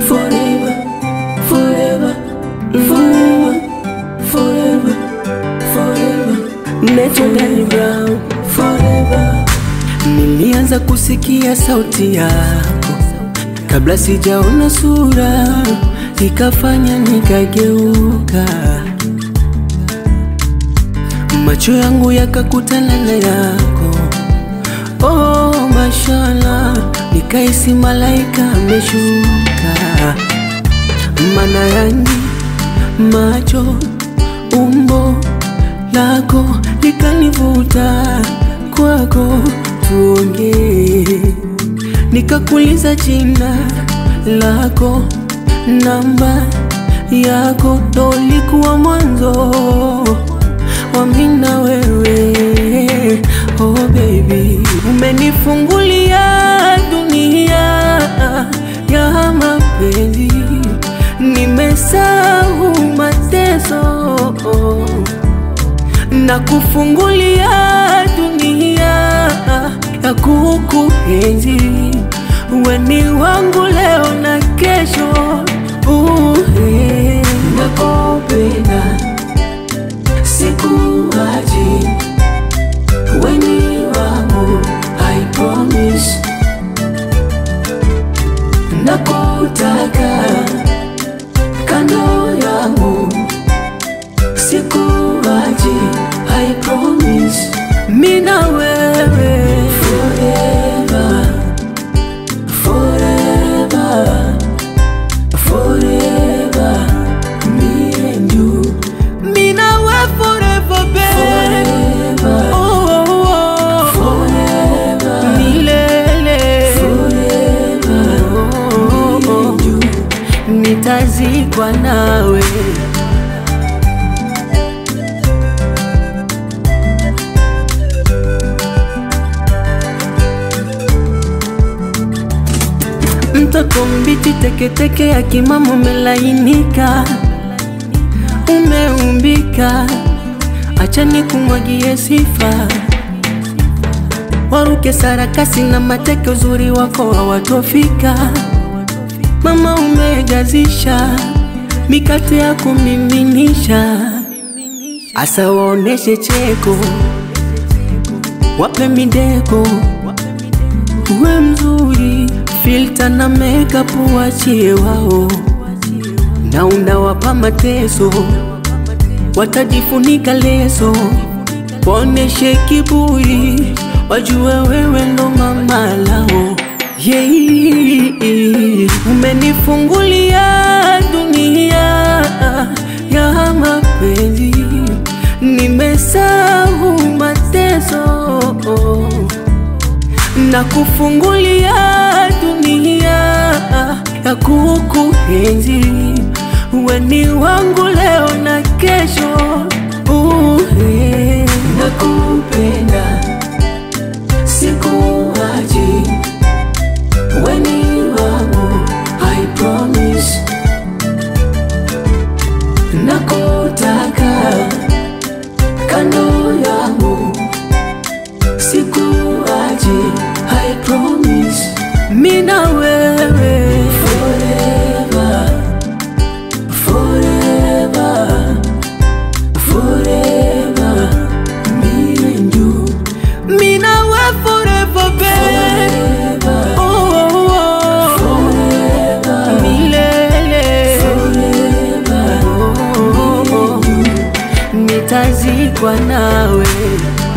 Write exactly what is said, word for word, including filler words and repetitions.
forever, forever, forever, forever, forever. Nature Danny Brown, forever. Nilianza kusikia sauti yako kabla sijaona sura, ikafanya nikageuka, macho yangu yakakutana na yako. Oh mashallah, nikaisi malaika ameshuka. Mana yangi, macho, umbo lako likanivuta kwako, tuongee. Nikakuuliza jina lako, namba yako, ndo likuwa mwanzo wa mimi na wewe. Oh baby, umenifungulia dunia ya mapenzi, nimesahau mateso na kufungulia dunia ya kukuenzi. Wewe ni wangu leo na kesho. Uh, hey. Nakupenda, sikuachi, wewe ni wangu, I promise. Nakutaka kando yangu, sikuachi, I promise. Mimi na wewe forever, forever, forever, me and you. Mimi na wewe forever, baby. Forever, oh, oh, oh. Forever, milele. Forever, oh, oh, oh. Me and you. Nitazikwa nawe. Mtoko mbichi teke teke ya kimamo umelainika, umeumbika, acha nikumwagie sifa. Waruke sarakasi na mateke, uzuri wako hawatofika. Mama umejazisha, mikate ya kumiminisha. Asa waoneshe cheko, wape mideko. Uwe mzuri, filter na makeup uachie wao, na unawapa mateso, watajifunika leso. Waoneshe kiburi, wajue wewe ndo mama lao. Yeah, umenifungulia dunia ya mapenzi, nimesahau mateso na kufungulia dunia ya kukuenzi. Wewe ni wangu leo na kesho. Uh, hey. Nakupenda, sikuachi, wewe ni wangu, I promise. Nakutaka kando yangu, sikuachi, I promise. Mimi na wewe forever, forever, forever, me and you. Mimi na wewe forever, baby. Forever, oh, oh, oh. Forever, milele. Forever, oh, oh, oh. Nitazikwa nawe.